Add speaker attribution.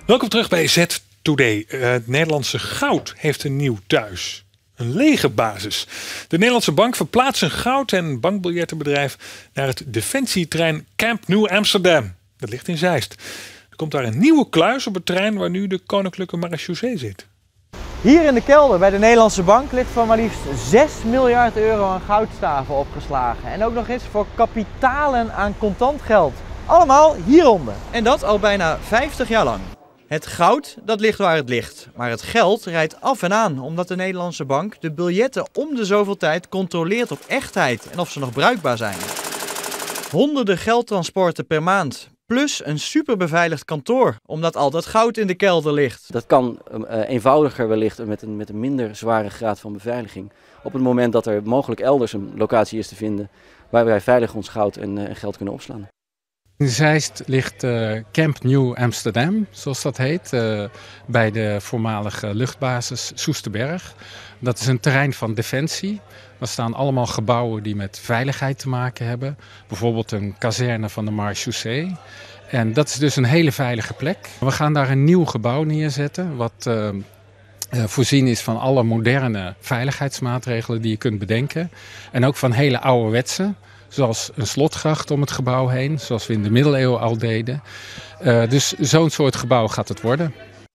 Speaker 1: Welkom terug bij Z-Today. Het Nederlandse goud heeft een nieuw thuis. Een lege basis. De Nederlandse bank verplaatst zijn goud- en bankbiljettenbedrijf naar het defensieterrein Camp Nou Amsterdam. Dat ligt in Zeist. Er komt daar een nieuwe kluis op het terrein waar nu de Koninklijke Marechaussee zit.
Speaker 2: Hier in de kelder bij de Nederlandse bank ligt van maar liefst 6 miljard euro aan goudstaven opgeslagen. En ook nog eens voor kapitalen aan contant geld. Allemaal hieronder. En dat al bijna 50 jaar lang. Het goud, dat ligt waar het ligt. Maar het geld rijdt af en aan, omdat de Nederlandse bank de biljetten om de zoveel tijd controleert op echtheid en of ze nog bruikbaar zijn. Honderden geldtransporten per maand. Plus een superbeveiligd kantoor, omdat al dat goud in de kelder ligt.
Speaker 3: Dat kan eenvoudiger wellicht met een minder zware graad van beveiliging. Op het moment dat er mogelijk elders een locatie is te vinden waar wij veilig ons goud en geld kunnen opslaan.
Speaker 4: In Zeist ligt Camp Nou Amsterdam, zoals dat heet, bij de voormalige luchtbasis Soesterberg. Dat is een terrein van defensie. Daar staan allemaal gebouwen die met veiligheid te maken hebben. Bijvoorbeeld een kazerne van de Marechaussee. En dat is dus een hele veilige plek. We gaan daar een nieuw gebouw neerzetten, wat voorzien is van alle moderne veiligheidsmaatregelen die je kunt bedenken. En ook van hele ouderwetse. Zoals een slotgracht om het gebouw heen, zoals we in de middeleeuwen al deden. Dus zo'n soort gebouw gaat het worden.